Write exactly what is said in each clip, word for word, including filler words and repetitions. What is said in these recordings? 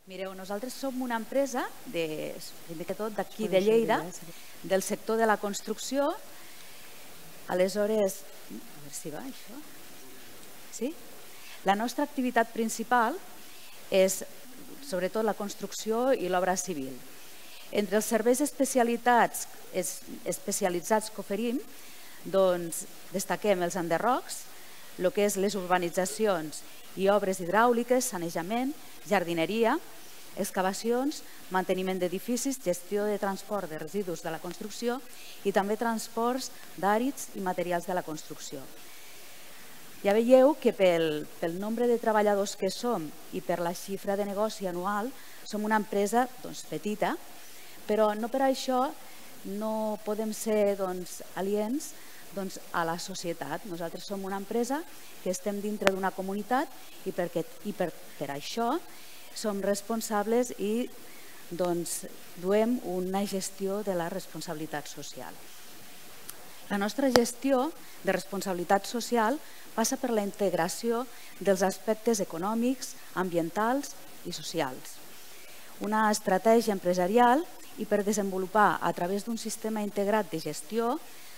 Mireu, nosaltres som una empresa d'aquí de Lleida, del sector de la construcció. Aleshores, a veure si va això. Sí? La nostra activitat principal és sobretot la construcció i l'obra civil. Entre els serveis especialitzats que oferim, destaquem els enderrocs, el que és les urbanitzacions i obres hidràuliques, sanejament, jardineria, excavacions, manteniment d'edificis, gestió de transport de residus de la construcció i també transports d'àrids i materials de la construcció. Ja veieu que pel nombre de treballadors que som i per la xifra de negoci anual som una empresa petita, però no per això no podem ser aliens a la societat. Nosaltres som una empresa que estem dintre d'una comunitat i per això som responsables i duem una gestió de la responsabilitat social. La nostra gestió de responsabilitat social passa per la integració dels aspectes econòmics, ambientals i socials. Una estratègia empresarial i per desenvolupar a través d'un sistema integrat de gestió,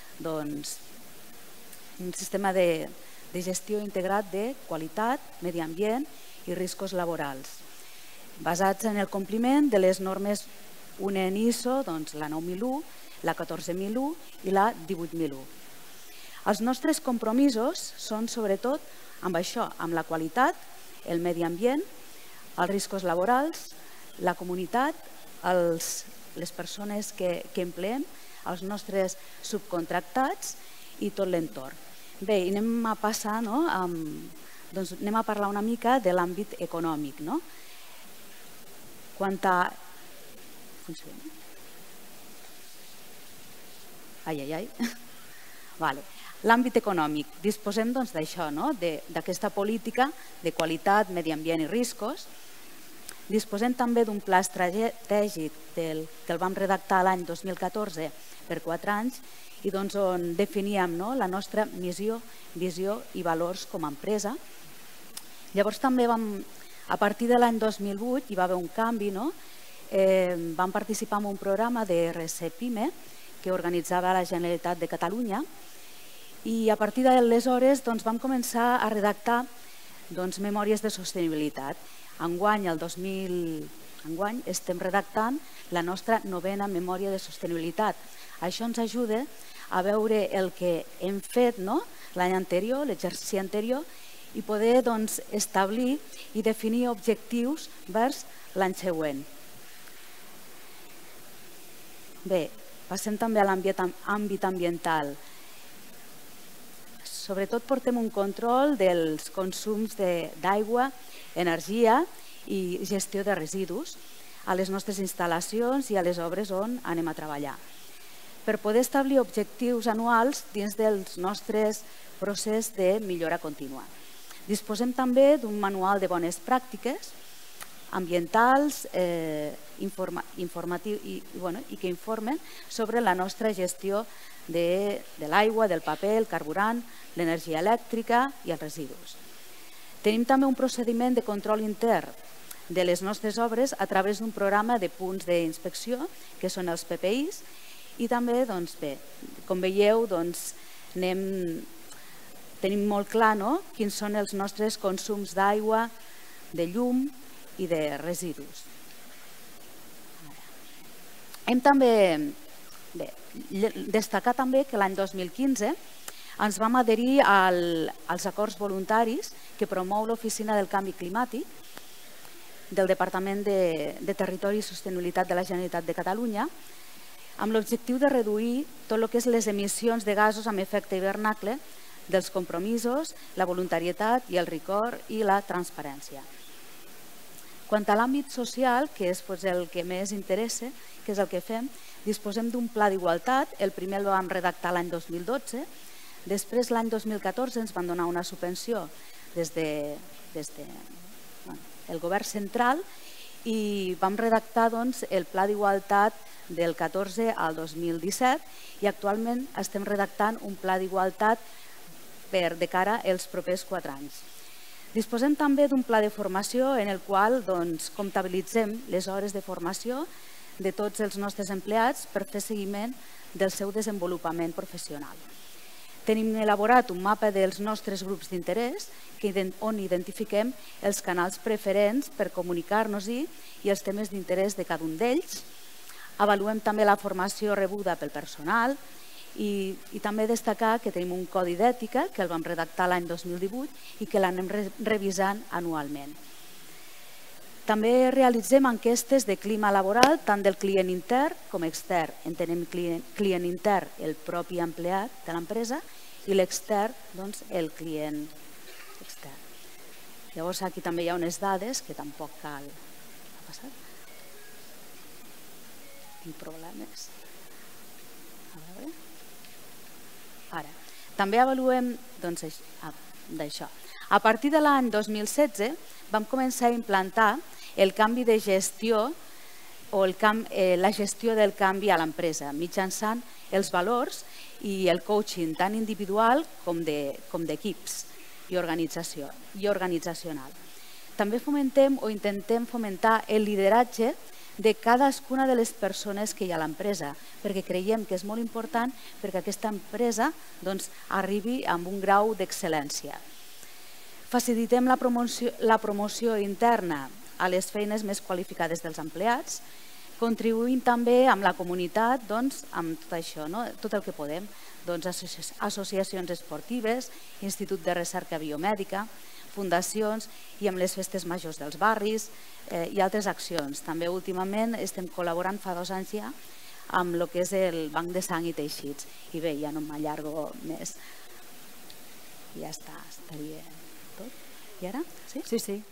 un sistema de gestió integrat de qualitat, medi ambient i riscos laborals, basats en el compliment de les normes U N E N I S O, la nou mil u, la catorze mil u i la divuit mil u. Els nostres compromisos són sobretot amb això, amb la qualitat, el medi ambient, els riscos laborals, la comunitat, les persones que empleem, els nostres subcontractats i tot l'entorn. Bé, anem a passar, anem a parlar una mica de l'àmbit econòmic. Quant a... Funciona? Ai, ai, ai. Vale. L'àmbit econòmic. Disposem d'això, d'aquesta política de qualitat, medi ambient i riscos. Disposem també d'un pla estratègic que el vam redactar l'any dos mil catorze per quatre anys i on definíem la nostra missió, visió i valors com a empresa. Llavors també vam, a partir de l'any dos mil vuit, hi va haver un canvi, vam participar en un programa de R C PIME que organitzava la Generalitat de Catalunya i a partir d'aleshores vam començar a redactar memòries de sostenibilitat. Enguany, el dos mil... Enguany estem redactant la nostra novena memòria de sostenibilitat. Això ens ajuda a veure el que hem fet l'any anterior, l'exercici anterior, i poder establir i definir objectius vers l'any següent. Bé, passem també a l'àmbit ambiental. Sobretot portem un control dels consums d'aigua, energia i gestió de residus a les nostres instal·lacions i a les obres on anem a treballar. Per poder establir objectius anuals dins dels nostres processos de millora contínua. Disposem també d'un manual de bones pràctiques ambientals i que informen sobre la nostra gestió de l'aigua, del paper, el carburant, l'energia elèctrica i els residus. Tenim també un procediment de control intern de les nostres obres a través d'un programa de punts d'inspecció, que són els P P Is, i també, com veieu, tenim molt clar quins són els nostres consums d'aigua, de llum i de residus. Hem també destacat també que l'any dos mil quinze ens vam adherir als acords voluntaris que promou l'Oficina del Canvi Climàtic del Departament de Territori i Sostenibilitat de la Generalitat de Catalunya amb l'objectiu de reduir tot el que és les emissions de gasos amb efecte hivernacle dels compromisos, la voluntarietat i el rigor i la transparència. Quant a l'àmbit social, que és el que més interessa, que és el que fem, disposem d'un pla d'igualtat. El primer el vam redactar l'any dos mil dotze. Després, l'any dos mil catorze, ens van donar una subvenció des del govern central i vam redactar el pla d'igualtat del catorze al dos mil disset i actualment estem redactant un pla d'igualtat de cara als propers quatre anys. Disposem també d'un pla de formació en el qual comptabilitzem les hores de formació de tots els nostres empleats per fer seguiment del seu desenvolupament professional. Tenim elaborat un mapa dels nostres grups d'interès on identifiquem els canals preferents per comunicar-nos-hi i els temes d'interès de cada un d'ells. Avaluem també la formació rebuda pel personal i també destacar que tenim un codi d'ètica que el vam redactar l'any dos mil divuit i que l'anem revisant anualment. També realitzem enquestes de clima laboral tant del client intern com extern. Entenem client intern el propi empleat de l'empresa i l'extern el client extern. Llavors aquí també hi ha unes dades que tampoc cal... Ha passat? Tinc problemes. A veure... Ara, també avaluem d'això. A partir de l'any dos mil setze vam començar a implantar el canvi de gestió o la gestió del canvi a l'empresa mitjançant els valors i el coaching tant individual com d'equips i organitzacional. També fomentem o intentem fomentar el lideratge de cadascuna de les persones que hi ha a l'empresa, perquè creiem que és molt important perquè aquesta empresa arribi amb un grau d'excel·lència. Facilitem la promoció interna a les feines més qualificades dels empleats, contribuint també amb la comunitat, amb tot això, tot el que podem, associacions esportives, Institut de Recerca Biomèdica, fundacions i amb les festes majors dels barris i altres accions. També últimament estem col·laborant fa dos anys ja amb el que és el banc de sang i teixits. I bé, ja no m'allargo més. Ja està, estaria tot. I ara? Sí? Sí, sí.